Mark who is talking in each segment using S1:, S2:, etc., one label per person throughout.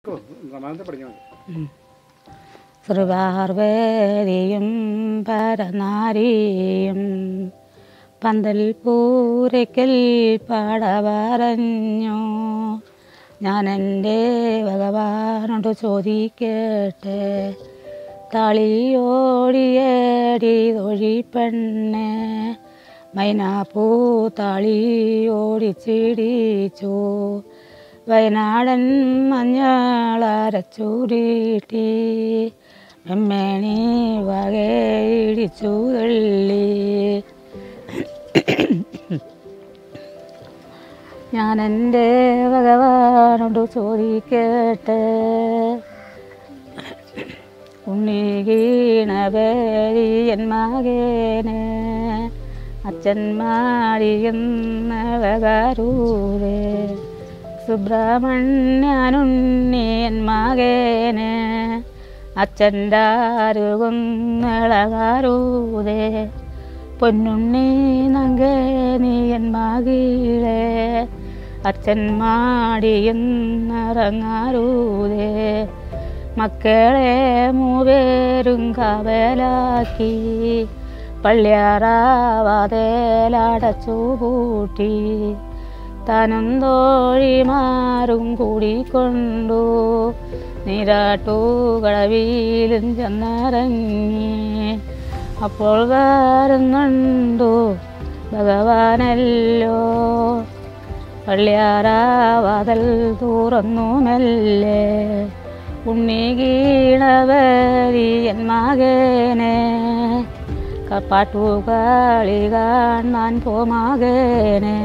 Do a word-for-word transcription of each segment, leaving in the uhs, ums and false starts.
S1: ശ്രീവാർവേദിയും പരനാരിയും പന്തൽ പൂരയ്ക്കൽ പാടവരഞ്ഞു. ഞാൻ എൻ്റെ ഭഗവാനോട് ചോദിക്കട്ടെ, താളിയോടിയേടി തൊഴിപ്പെണ്ണെ മൈനാപ്പൂ താളിയോടിച്ചിടിച്ചു. വയനാടൻ മഞ്ഞളരച്ചൂരിട്ടി മെമ്മേണി വകയിടിച്ചു തള്ളി. ഞാൻ എൻ്റെ ഭഗവാനോട് ചോദിക്കട്ടെ, ഉണ്ണി ഗീണവേലിയൻ മകനെ അച്ഛൻ മാടിയെന്നവകാരൂരേ. സുബ്രഹ്മണ്യനുണ്ണിയൻ മകനെ അച്ഛൻ്റെ അരുകുന്നളകാരൂരേ. പൊന്നുണ്ണി നങ്കേനിയൻ മകളെ അച്ഛൻ മാടിയെന്നിറങ്ങാരൂരേ. മക്കളെ മൂവേരും കാവലാക്കി പള്ളിയാറാവാതേലടച്ചു പൂട്ടി. താനും തോഴിമാരും കൂടിക്കൊണ്ടു നീരാട്ടുകടവിലും ചെന്നിറങ്ങി. അപ്പോൾ വരുന്നുണ്ടു ഭഗവാനല്ലോ. പള്ളിയാറാവാതൽ തുറന്നു മെല്ലെ. ഉണ്ണി ഗീണവരിയൻ മകനെ പാട്ടുകളി കാണാൻ പോമകനെ.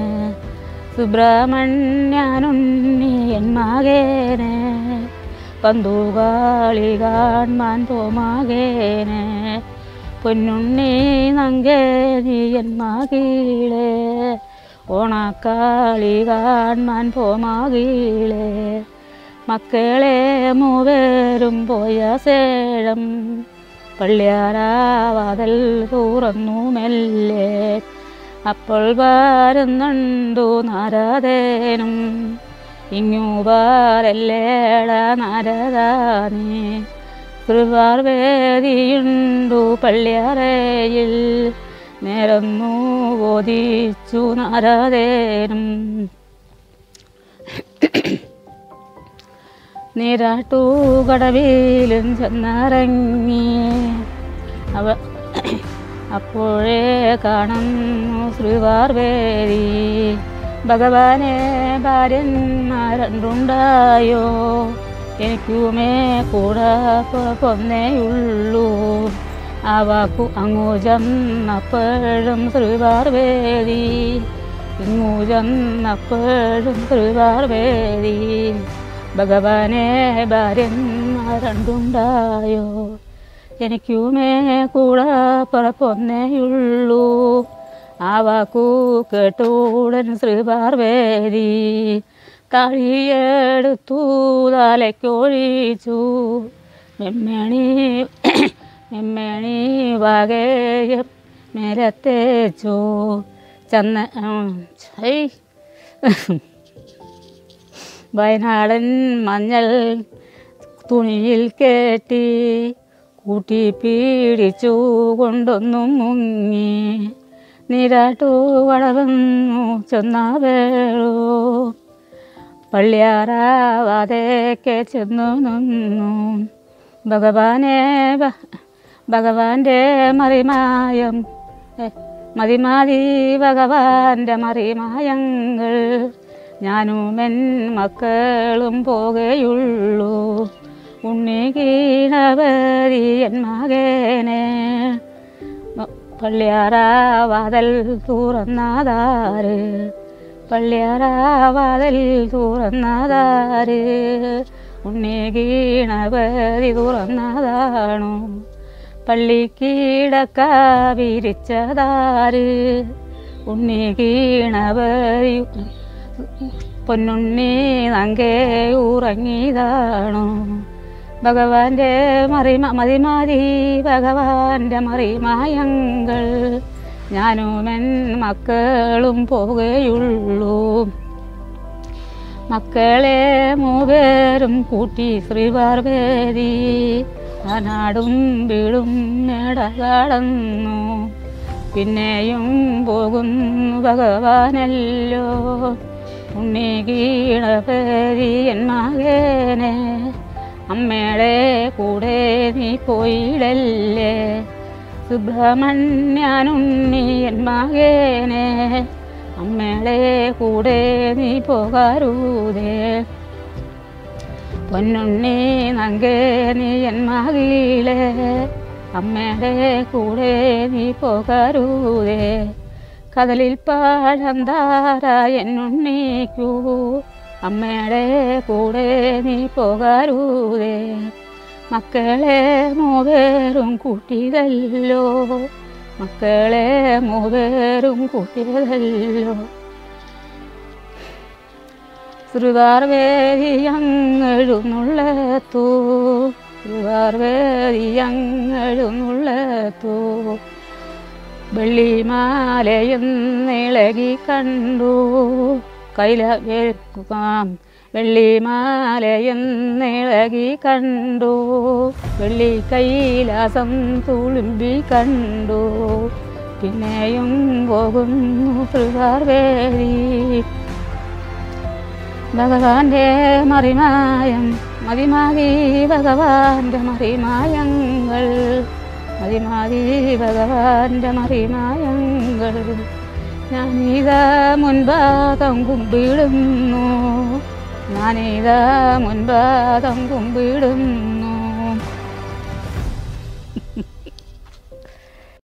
S1: സുബ്രഹ്മണ്യനുണ്ണിയൻ മകനെ പന്തുകളി കാണാൻ പോമകനെ. പൊന്നുണ്ണി നങ്കേനിയൻ മകളെ ഓണക്കളി കാണാൻ പോമകളെ. മക്കളെ മൂവേരും പോയ സേഴം പള്ളിയാറാവാതൽ തുറന്നു മെല്ലെ. അപ്പോൾ വരുന്നുണ്ടു നാരദനും ഇങ്ങു പാരല്ലേട നാരദാനേ. ശ്രീവാർവേദിയുണ്ടു പള്ളിയറയിൽ നേരന്നു ബോധിച്ചു നാരദനും. നീരാട്ടുകടവിലും ചെന്നിറങ്ങി. അവ അപ്പോഴേ കാണുന്നു ശ്രീവാർവേദി. ഭഗവാനെ ഭാര്യന്മാരണ്ടുണ്ടായോ, എനിക്കുമേ കൂടെ പൊന്നേയുള്ളൂ. ആ വാക്കു അങ്ങു ചെന്നപ്പോഴും ശ്രീവാർവേദി, ഇങ്ങു ചെന്നപ്പോഴും ശ്രീവാർവേദി. ഭഗവാനെ ഭാര്യന്മാരണ്ടുണ്ടായോ, എനിക്കുമേ കൂടെ പൊന്നേയുള്ളൂ. ആ വാക്കു കേട്ടുടൻ ശ്രീവാർവേദി താഴിയെടുത്തു തലയ്ക്കൊഴിച്ചു. മെമ്മേണി മെമ്മേണി വകയെ മേലത്തേച്ചു. ചന്ന വയനാടൻ മഞ്ഞൾ തുണിയിൽ കെട്ടി കൂട്ടി പീഡിച്ചു കൊണ്ടൊന്നും മുങ്ങി. നീരാട്ടു വളർന്നു ചെന്ന വേളു പള്ളിയാറാവാതേക്ക് ചെന്നു നിന്നു. ഭഗവാനെ ഭഗവാന്റെ മറിമായം മതിമാതി ഭഗവാന്റെ മറിമായങ്ങൾ ഞാനുമെൻ മക്കളും പോകയുള്ളൂ. ഉണ്ണി ഗീണവരിയൻ മകനെ പള്ളിയാറാവാതൽ തുറന്നതാര്, പള്ളിയാറാവാതൽ തുറന്നതാര്. ഉണ്ണി ഗീണവരി തുറന്നതാണു, പള്ളിക്കീടക്ക വിരിച്ചതാര്. ഉണ്ണി ഗീണവരി പൊന്നുണ്ണി നങ്കേ ഉറങ്ങിയതാണു. ഭഗവാന്റെ മറിമ മതിമാതി ഭഗവാന്റെ മറിമായങ്ങൾ ഞാനുമെൻ മക്കളും പോകയുള്ളൂ. മക്കളെ മൂവേരും കൂട്ടി ശ്രീപാർവതി ആ നാടും വീടും മേട കടന്നു പിന്നെയും പോകുന്നു ഭഗവാനല്ലോ ഉണ്ണി ഗണപതിയൻ മകനെ അമ്മയുടെ കൂടെ നീ പോയിടല്ലേ സുബ്രഹ്മണ്യനുണ്ണിയൻ മകനെ അമ്മയുടെ കൂടെ നീ പോകാരൂതേ പൊന്നുണ്ണി നങ്കേ നീ എൻ മകളെ അമ്മയുടെ കൂടെ നീ പോകാരൂതേ കടലിൽ പാഴം താര എന്നുണ്ണിക്കൂ അമ്മയുടെ കൂടെ നീ പോകാരൂതേ മക്കളെ മൂവേരും കൂട്ടിയതല്ലോ മക്കളെ മൂവേരും കൂട്ടിയതല്ലോ ശ്രീപാർവതിയങ്ങെഴുന്നുള്ളത്തൂ ശ്രീപാർവതിയങ്ങെഴുന്നുള്ളത്തൂ വെള്ളിമാലയെന്നിളകി കണ്ടു കൈലാം വെള്ളിമാലയെന്നിളകി കണ്ടു വെള്ളി കൈലാസം തുളുമ്പി കണ്ടു പിന്നെയും പോകുന്നു ശ്രീപാർവതി ഭഗവാന്റെ മറിമായം മതിമാതി ഭഗവാന്റെ മറിമായങ്ങൾ മതിമാതി ഭഗവാന്റെ മറിമായങ്ങൾ ഞാനിതാ മുൻപാദം കുമ്പിടുന്നു ഞാനിതാ മുൻപാദം കുമ്പിടുന്നു